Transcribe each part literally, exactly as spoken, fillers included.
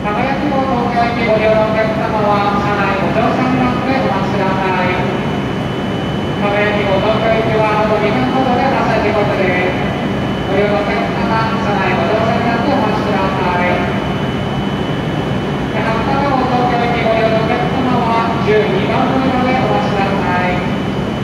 輝き号東京駅ご利用のお客様は車内ご乗車になってお待ちください。輝き号東京駅はあとにふんほどで発車時刻です。ご利用のお客様、車内ご乗車になってお待ちください。八幡号東京駅ご利用のお客様はじゅうにばん乗りまでお待ちください。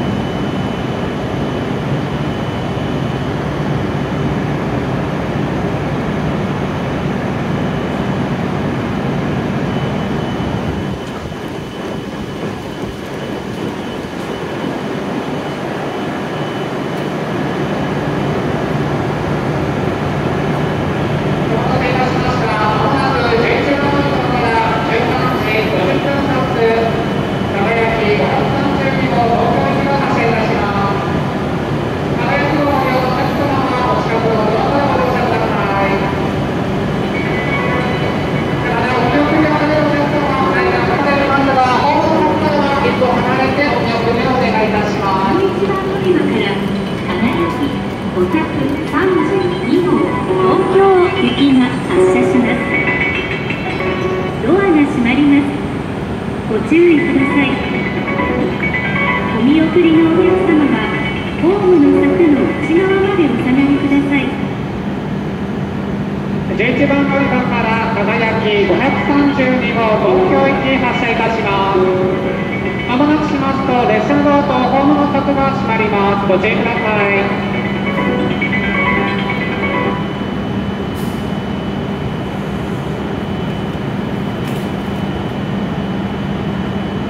ご注意ください。お見送りのお客様はホームの柵の内側までお下がりください。 じゅういちばん乗り場から輝きごひゃくさんじゅうに号東京行き発車いたします。まもなくしますと列車のドアとホームの柵が閉まります。ご注意ください。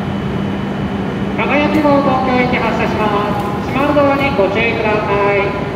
輝き号東京行き発車します。閉まるドアにご注意ください。